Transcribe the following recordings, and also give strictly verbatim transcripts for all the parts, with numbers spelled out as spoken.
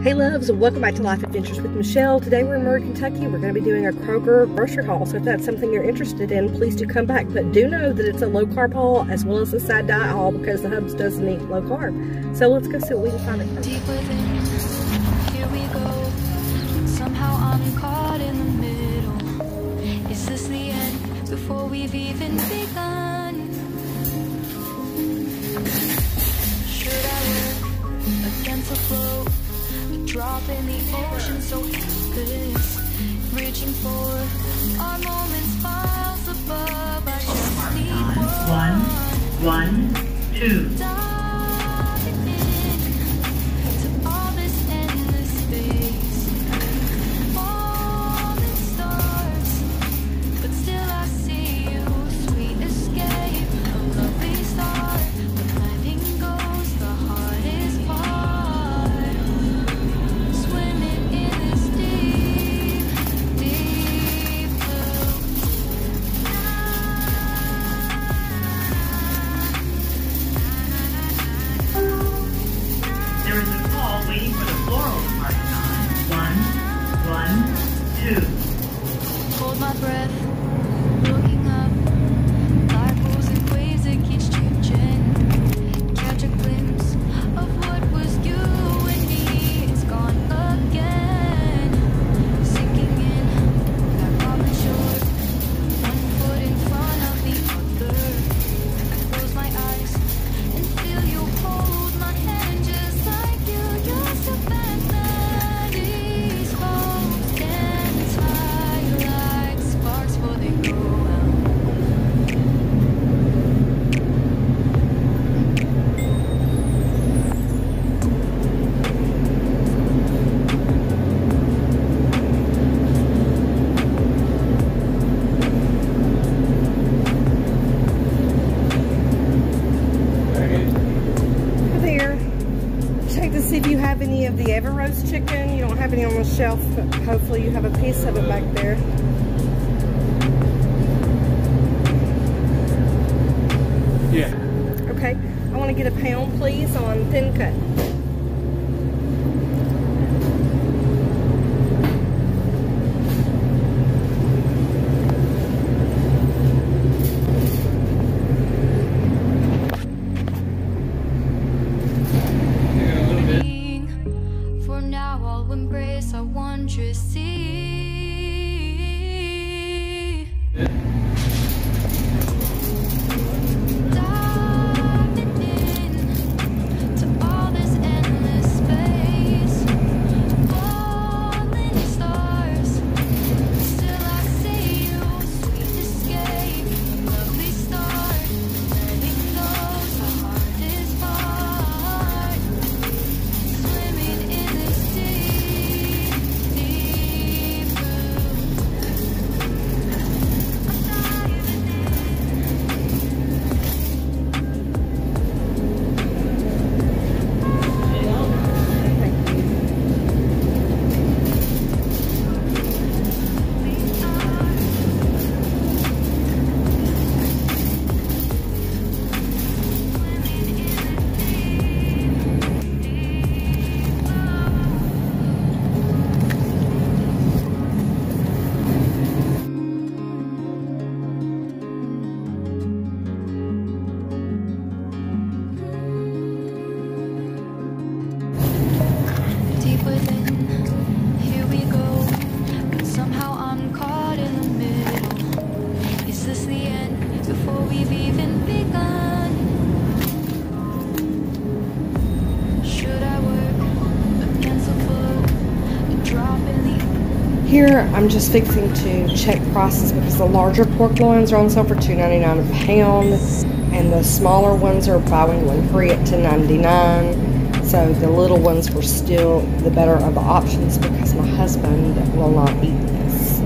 Hey loves, and welcome back to Life Adventures with Michelle. Today we're in Murray, Kentucky. We're going to be doing a Kroger grocery haul, so if that's something you're interested in, please do come back. But do know that it's a low carb haul as well as a side diet haul because the Hubs doesn't eat low carb. So let's go see what we can find at Kroger. Deep within, here we go. Somehow I'm caught in the middle. Is this the end before we've even begun? Should I work against the flow? Drop in the ocean so endless, reaching for our moments miles above. I just need one, one, two. Diving in to all this endless space, falling stars, but still I see you. Sweet escape, a lovely start, but letting go's the hardest part. Waiting for the floral party on. One, one, two. Hold my breath, looking up. Life goes in waves that keeps changing. Catch a glimpse of what was you and me. It's gone again. Sinking in, back on the shore. One foot in front of the other. I close my eyes and feel you hold my hand just like you. Just a bad memories hold and tie like sparks before they go out. Check to see if you have any of the Ever Roast chicken. You don't have any on the shelf, but hopefully you have a piece of it back there. Yeah. Okay. I want to get a pound, please, on thin cut. Embrace our wondrous sea. Yeah. Diving in to all this endless space, falling stars, still I see you. Sweet escape, lovely start, letting go's the hardest part. Swimming in this deep. Here, I'm just fixing to check prices because the larger pork loins are on sale for two ninety-nine a pound, and the smaller ones are buy one one free at ten ninety-nine. So the little ones were still the better of the options because my husband will not eat this.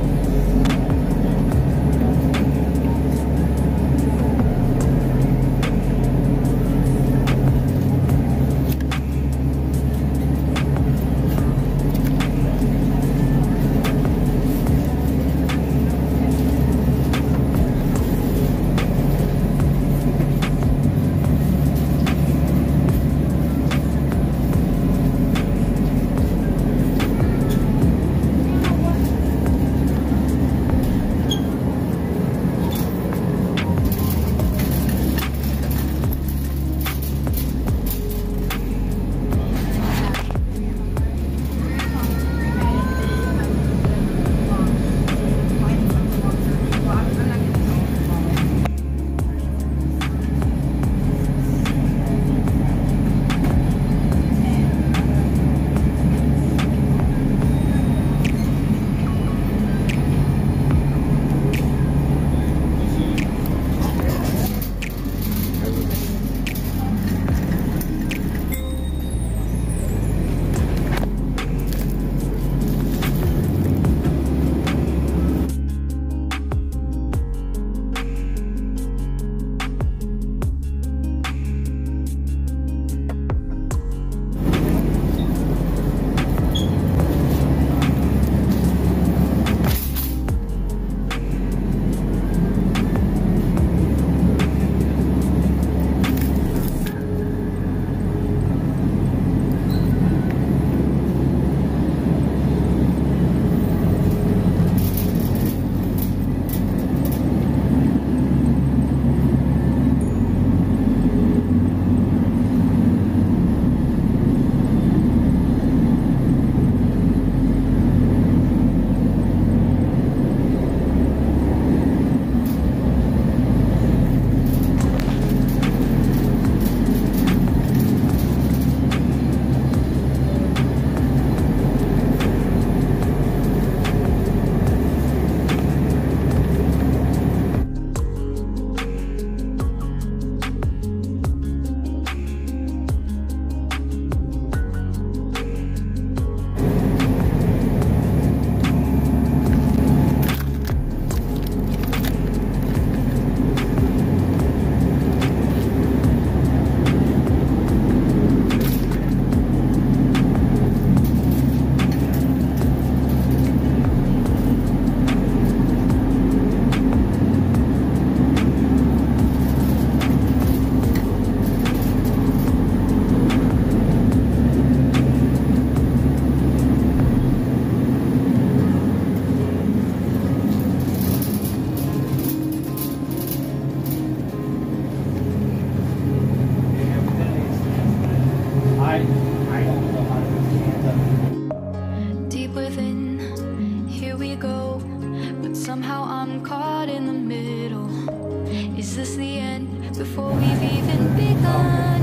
somehow I'm caught in the middle. Is this the end before we've even begun?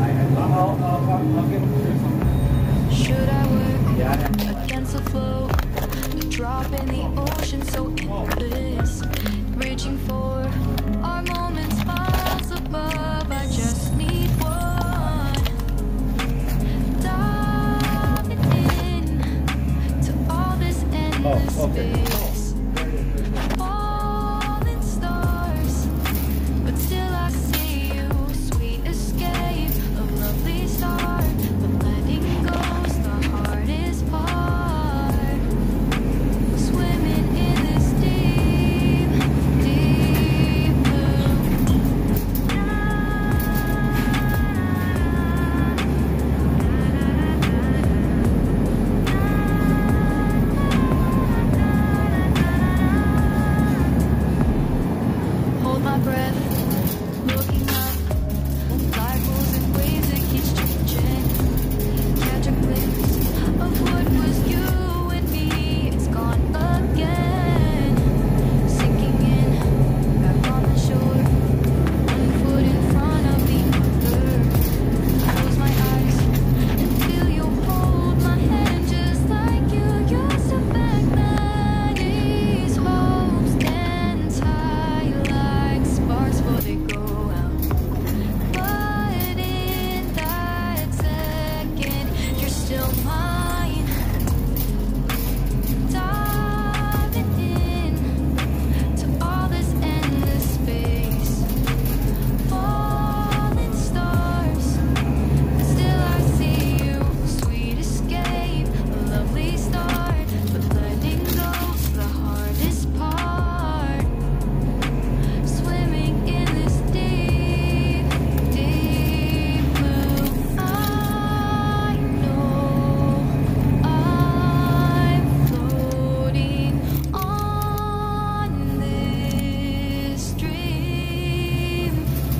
Should I work against the flow? A drop in the ocean so endless, reaching for our moments miles above. I just need one. Diving in to all this endless space. Falling stars, but still I see you. Sweet escape, a lovely start, but letting go's the hardest part. Swimming in this deep, deep blue. Hold my breath, looking up. Cycles and waves that keeps changing. Catch a glimpse of what was you and me. It's gone again. Sinking in, back on the shore. One foot in front of the other. Close my eyes and feel you hold my hand just like you used to back then. These hopes stand high like sparks before they go out. But in that second, you're still mine. Diving in to all this endless space. Falling stars, but still I see you. Sweet escape, a lovely start, but letting go's the hardest part. Swimming in this deep, deep blue. I know I'm floating on this dream,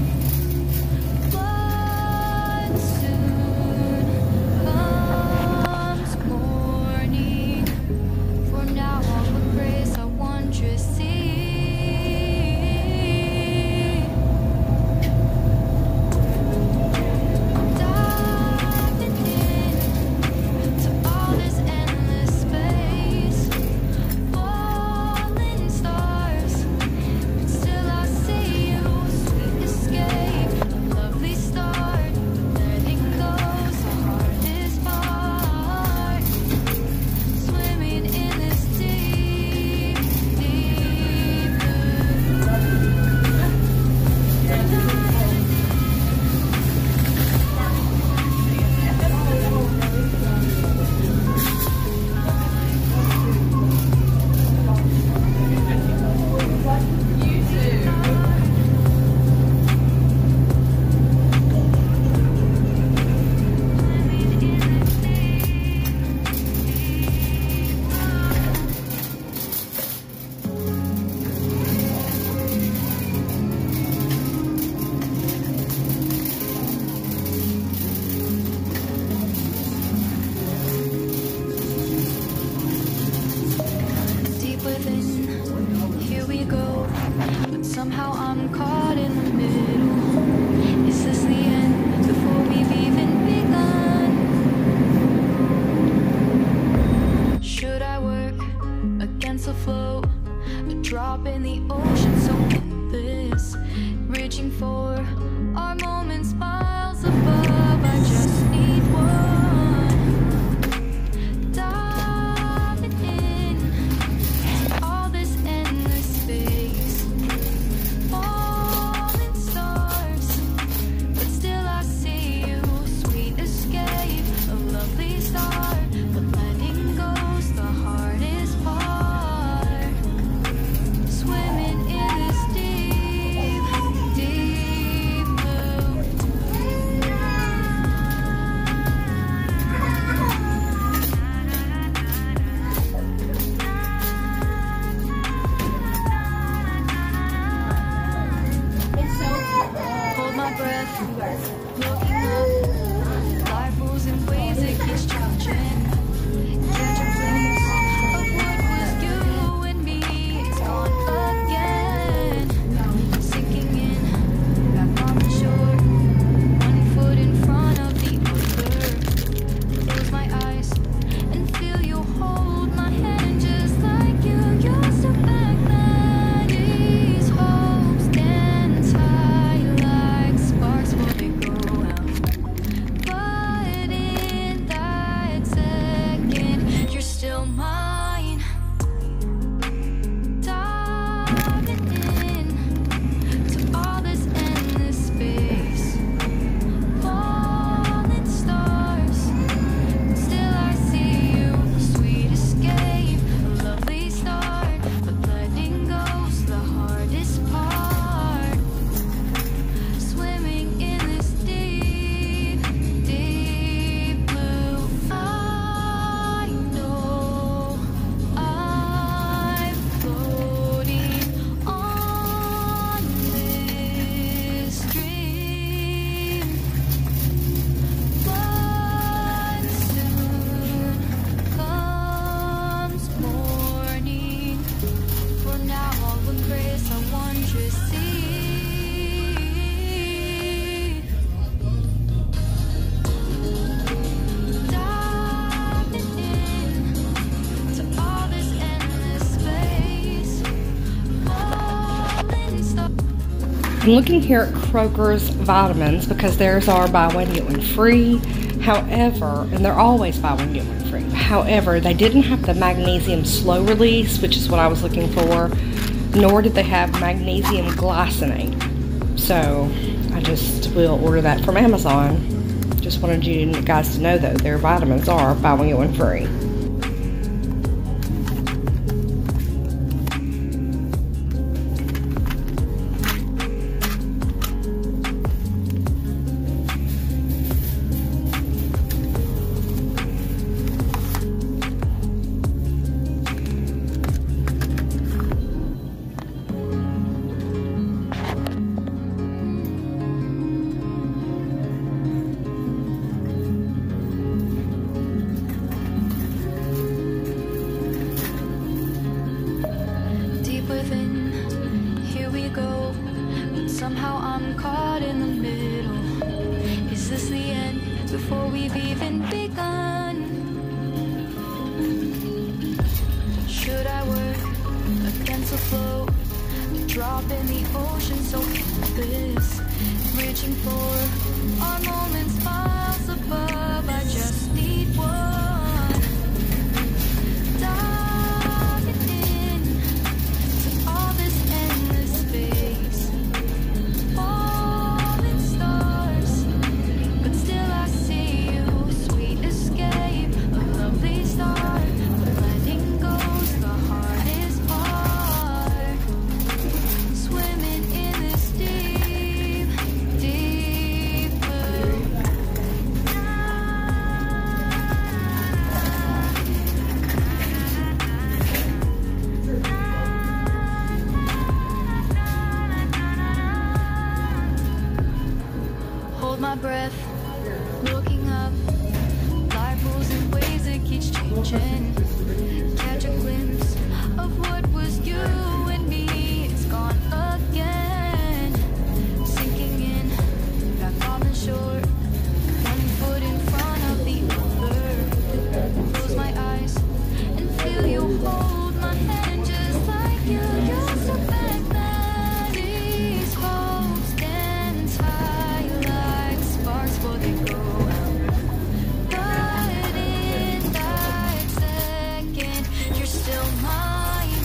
but soon comes morning. For now, all the grace I want you to see. Diving in to all this endless space. Falling stars, but still I see you. Sweet escape, a lovely start, letting go's the hardest part. Swimming in this deep, deep blue. Deep within, here we go. But somehow I'm caught in the middle. Is this the end before we've even begun? Should I work against the flow? A drop in the ocean so endless, reaching for our moments miles above. I just need one. Diving in to all this endless space. Falling stars, but still I see you. Sweet escape, a lovely start, but letting go's the hardest part. Swimming I'm looking here at Kroger's vitamins because theirs are buy one, get one free. However, and they're always buy one, get one free. However, they didn't have the magnesium slow release, which is what I was looking for, nor did they have magnesium glycinate. So I just will order that from Amazon. Just wanted you guys to know though, their vitamins are buy one, get one free. Somehow I'm caught in the middle. Is this the end before we've even begun? Should I work against the flow? A drop in the ocean so endless, reaching for our moments miles above. I just need one. Diving in to all this endless space. Falling stars, but still I see you. Sweet escape, a lovely start. But letting go's the hardest part. Swimming in this deep, deep blue. Hold my breath, looking up. Life moves in ways that keeps changing. Catch a glimpse of what was you and me. It's gone again. Sinking in, got falling short. One foot in front of the other. Close my eyes and feel you hold my hand just like you used to back then. These hopes stand high like sparks before they go out. But in that second, you're still mine.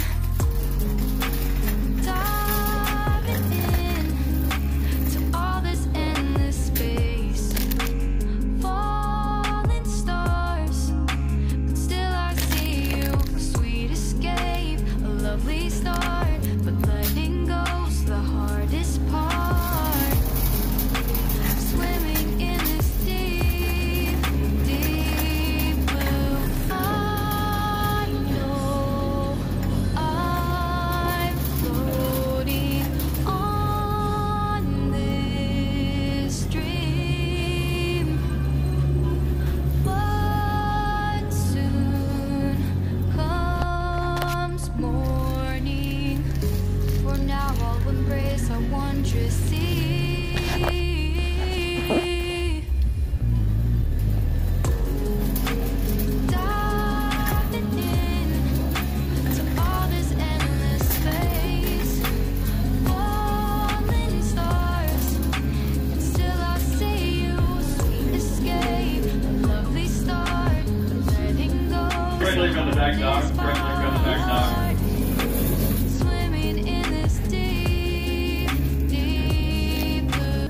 Diving in to all this endless space. Falling stars, but still I see you. A sweet escape, a lovely start. But letting go's the hardest part. Swimming in this deep, deep blue. I know I'm floating on this dream, but soon comes morning. For now I'll embrace our wondrous sea. Diving in to all this endless space. Falling stars, and still I see you. Sweet escape, a lovely start. But letting go. Right leg on the back, dog. Right leg on the back, dog. Swimming in this deep, deep blue.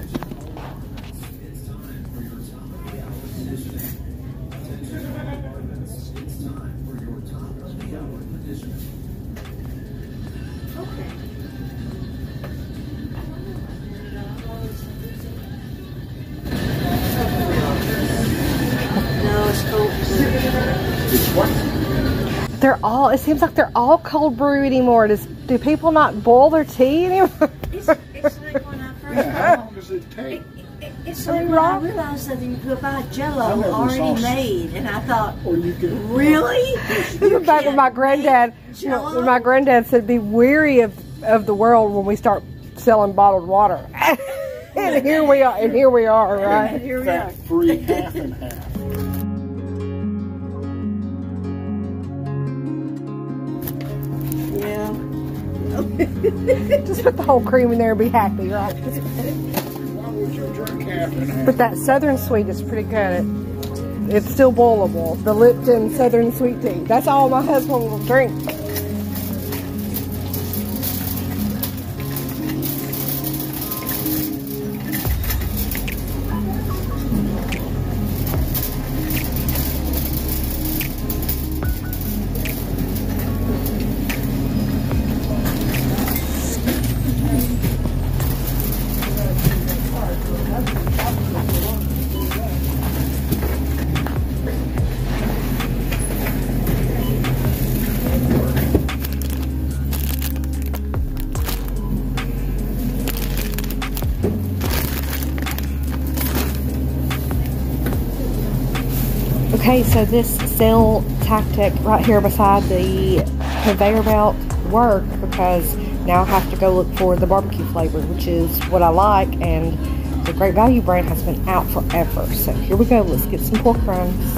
They're all, it seems like they're all cold brew anymore. Does, do people not boil their tea anymore? It's, it's like when I first How long does it take? It, it's like when I realized that you could buy Jello never already saw- made, and I thought, Or you could. really? This is back when my granddad, you know, when my granddad said, "Be weary of of the world when we start selling bottled water." And here we are. And here we are, right? Here we are. Fat free half and half. Yeah. Just put the whole cream in there and be happy, right? Why would you drink half and half? But that Southern Sweet is pretty good. It's still boilable. The Lipton Southern Sweet Tea. That's all my husband will drink. Okay, so this sale tactic right here beside the conveyor belt worked because now I have to go look for the barbecue flavor, which is what I like, and the Great Value brand has been out forever. So here we go, let's get some pork rinds.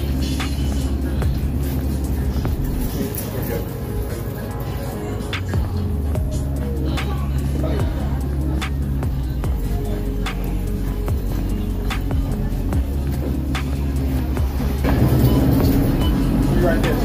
Right there.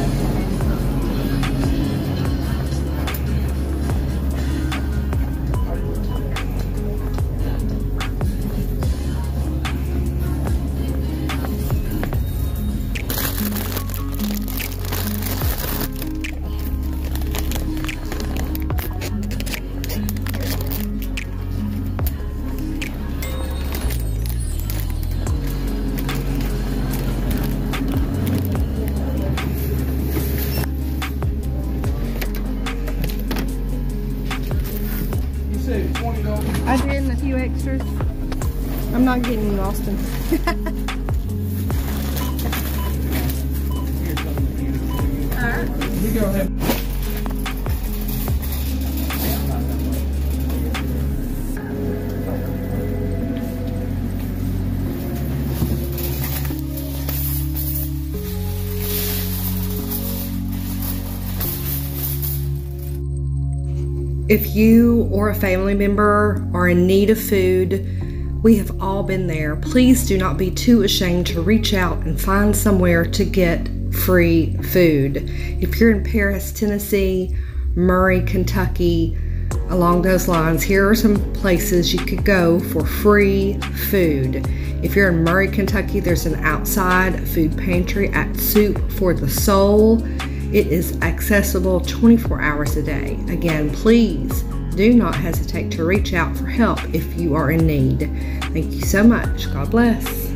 twenty dollars. I did and a few extras. I'm not getting you, Austin. Alright. You go ahead. If you or a family member are in need of food, we have all been there. Please do not be too ashamed to reach out and find somewhere to get free food. If you're in Paris, Tennessee, Murray, Kentucky, along those lines, here are some places you could go for free food. If you're in Murray, Kentucky, there's an outside food pantry at Soup for the Soul. It is accessible twenty-four hours a day. Again, please do not hesitate to reach out for help if you are in need. Thank you so much. God bless.